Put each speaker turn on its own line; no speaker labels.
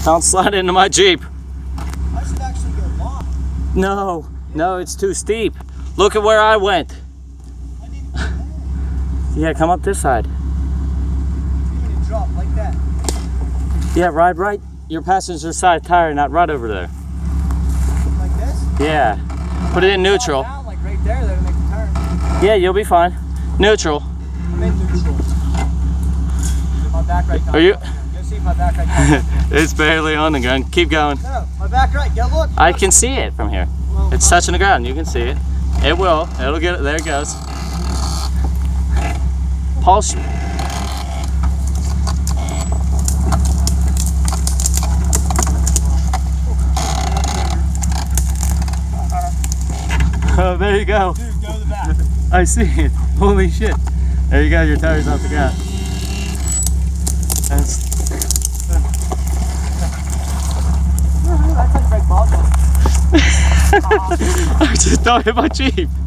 Don't slide into my Jeep.
I should actually go long.
No, no, it's too steep. Look at where I went.
I need to go there.
Yeah, come up this side.
You need to drop like that.
Yeah, ride right your passenger side tire, not right over there.
Like this?
Yeah. Put it in neutral.
Down, like right there, that'll make the turn.
Yeah, you'll be fine. Neutral.
I'm in neutral. My back right.
Are you?
Go see if my back right.
It's barely on the ground. Keep going.
No, my back right. Go look.
I can see it from here.
Well,
It's touching the ground. You can see it. It will. It'll get it. There it goes. Pulse. Oh, there you go.
Dude, go to the back.
I see it. Holy shit. There you go. Your tire's off the ground. That's...
That's a great ball.
I just don't hit my Jeep.